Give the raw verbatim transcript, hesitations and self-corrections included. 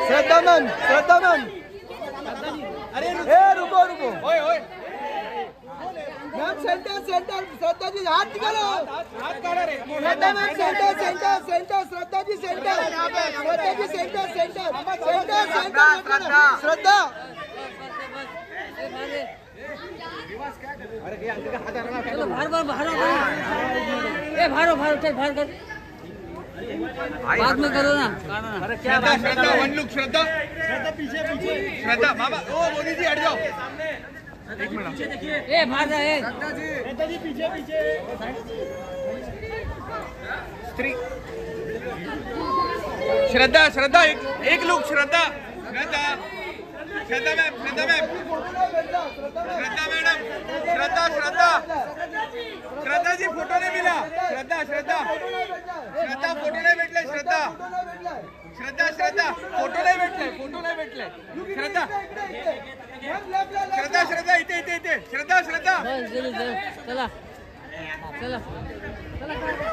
श्रद्धा ma'am, Shraddha ma'am, अरे रुको रुको, ओए ओए ma'am centre centre, Shraddha ji हाथ निकालो, हाथ काढ़ा रे, Shraddha ma'am centre centre centre, Shraddha ji centre, Shraddha ji centre centre centre centre, Shraddha चलो बाहर बाहर बाहर ए बाहर बाहर चल बाहर कर बाद में करो ना। अरे क्या बात, श्रद्धा वन लुक, श्रद्धा श्रद्धा पीछे पीछे, श्रद्धा मामा, ओ मोदी जी हट जाओ एक मिनट, ए बाहर ए श्रद्धा जी, श्रद्धा जी पीछे पीछे, स्त्री श्रद्धा श्रद्धा एक एक look, Shraddha Shraddha Shraddha ma'am, Shraddha ma'am, Shraddha madam, Shraddha Shraddha Shraddha ji photo नहीं मिला, श्रद्धा श्रद्धा श्रद्धा फोटो नहीं भेटले, श्रद्धा श्रद्धा श्रद्धा फोटो नाही भेटले, फोटो नाही भेटले, श्रद्धा श्रद्धा श्रद्धा इथे इथे इथे, श्रद्धा श्रद्धा चला चला चला